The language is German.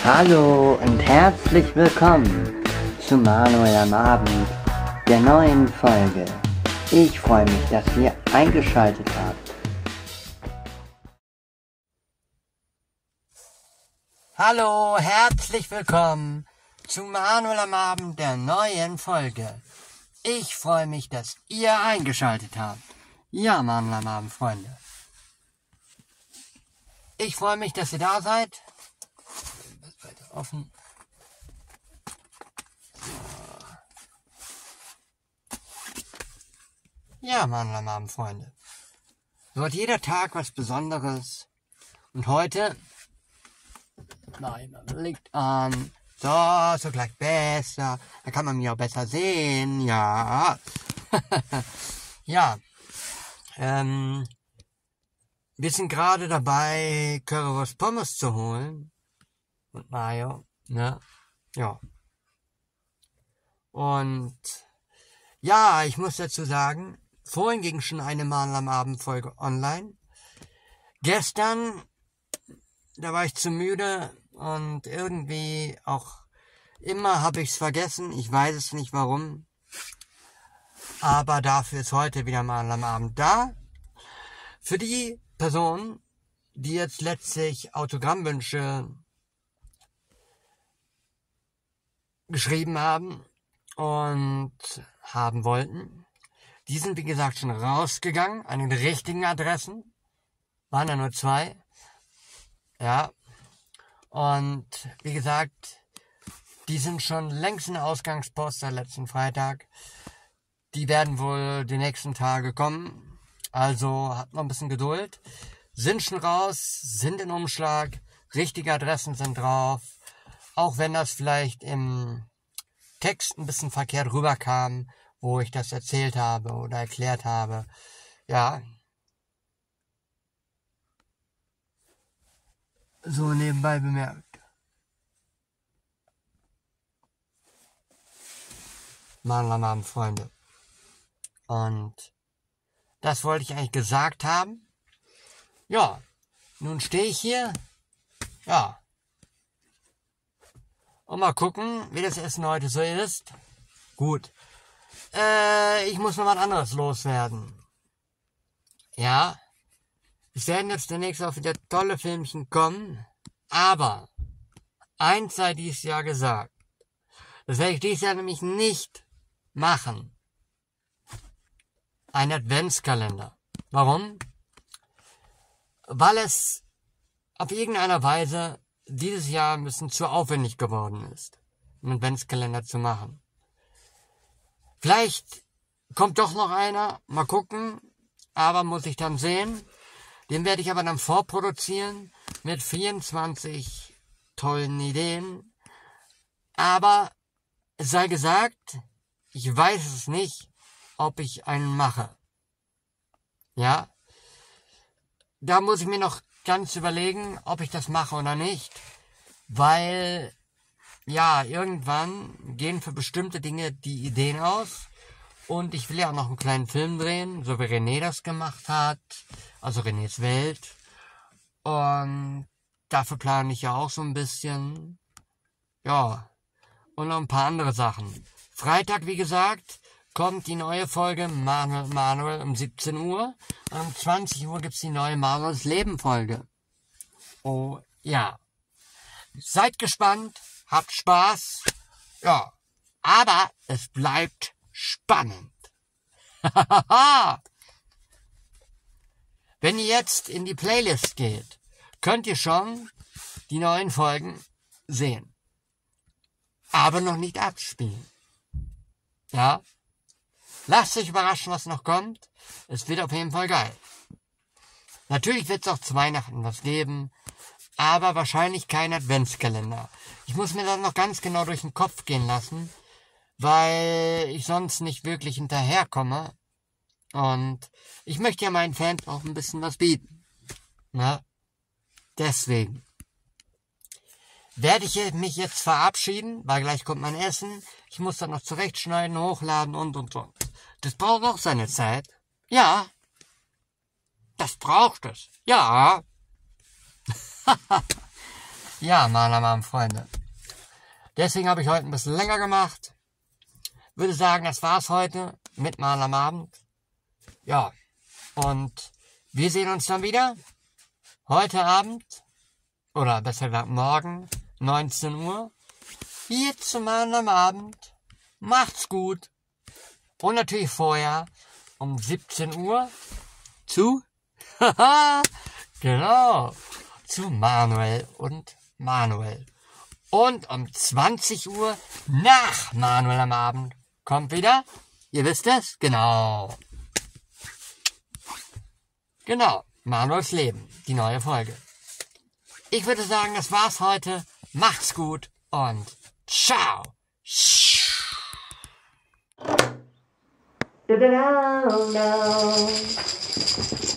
Hallo und herzlich willkommen zu Manuel am Abend, der neuen Folge. Ich freue mich, dass ihr eingeschaltet habt. Hallo, herzlich willkommen zu Manuel am Abend, der neuen Folge. Ich freue mich, dass ihr eingeschaltet habt. Ja, Manuel am Abend, Freunde. Ich freue mich, dass ihr da seid. Weiter offen. Ja, Manuel am Abend, Freunde. So hat jeder Tag was Besonderes. Und heute, nein, liegt an. So gleich besser. Da kann man mich auch besser sehen. Ja. Ja. Wir sind gerade dabei, Currywurst Pommes zu holen. Und Mayo, ne? Ja. Und ja, ich muss dazu sagen, vorhin ging schon eine Mal am Abend Folge online. Gestern, da war ich zu müde und irgendwie auch immer habe ich es vergessen. Ich weiß es nicht warum. Aber dafür ist heute wieder mal am Abend da. Für die Personen, die jetzt letztlich Autogrammwünsche geschrieben haben und haben wollten, die sind wie gesagt schon rausgegangen an den richtigen Adressen. Waren ja nur 2. Ja. Und wie gesagt, die sind schon längst in der Ausgangspost seit letzten Freitag. Die werden wohl die nächsten Tage kommen. Also habt noch ein bisschen Geduld. Sind schon raus, sind in Umschlag, richtige Adressen sind drauf. Auch wenn das vielleicht im Text ein bisschen verkehrt rüberkam, wo ich das erzählt habe oder erklärt habe. Ja. So nebenbei bemerkt. Manuel am Abend, Freunde. Und das wollte ich eigentlich gesagt haben. Ja, nun stehe ich hier. Ja. Und mal gucken, wie das Essen heute so ist. Gut. Ich muss noch was anderes loswerden. Ja. Es werden jetzt demnächst auch wieder tolle Filmchen kommen. Aber eins sei dieses Jahr gesagt. Das werde ich dieses Jahr nämlich nicht machen. Ein Adventskalender. Warum? Weil es auf irgendeiner Weise dieses Jahr ein bisschen zu aufwendig geworden ist, einen Adventskalender zu machen. Vielleicht kommt doch noch einer, mal gucken, aber muss ich dann sehen. Den werde ich aber dann vorproduzieren mit 24 tollen Ideen. Aber es sei gesagt, ich weiß es nicht, ob ich einen mache. Ja, da muss ich mir noch ganz überlegen, ob ich das mache oder nicht, weil, ja, irgendwann gehen für bestimmte Dinge die Ideen aus und ich will ja auch noch einen kleinen Film drehen, so wie René das gemacht hat, also Renés Welt, und dafür plane ich ja auch so ein bisschen, ja, und noch ein paar andere Sachen. Freitag, wie gesagt, kommt die neue Folge Manuel um 17 Uhr. Und um 20 Uhr gibt's die neue Manuels Leben Folge. Oh ja. Seid gespannt, habt Spaß. Ja. Aber es bleibt spannend. Wenn ihr jetzt in die Playlist geht, könnt ihr schon die neuen Folgen sehen. Aber noch nicht abspielen. Ja. Lasst euch überraschen, was noch kommt. Es wird auf jeden Fall geil. Natürlich wird es auch zu Weihnachten was geben, aber wahrscheinlich kein Adventskalender. Ich muss mir das noch ganz genau durch den Kopf gehen lassen, weil ich sonst nicht wirklich hinterherkomme. Und ich möchte ja meinen Fans auch ein bisschen was bieten. Ne? Deswegen werde ich mich jetzt verabschieden, weil gleich kommt mein Essen. Ich muss dann noch zurechtschneiden, hochladen und. Das braucht auch seine Zeit. Ja, das braucht es. Ja. Ja, meine Freunde. Deswegen habe ich heute ein bisschen länger gemacht. Würde sagen, das war's heute mit Mal am Abend. Ja, und wir sehen uns dann wieder heute Abend, oder besser gesagt morgen, 19 Uhr, hier zum Mal am Abend. Macht's gut. Und natürlich vorher um 17 Uhr zu, genau, zu Manuel und Manuel. Und um 20 Uhr nach Manuel am Abend kommt wieder, ihr wisst es, genau, Manuels Leben, die neue Folge. Ich würde sagen, das war's heute. Macht's gut und ciao. Da-da-da-da.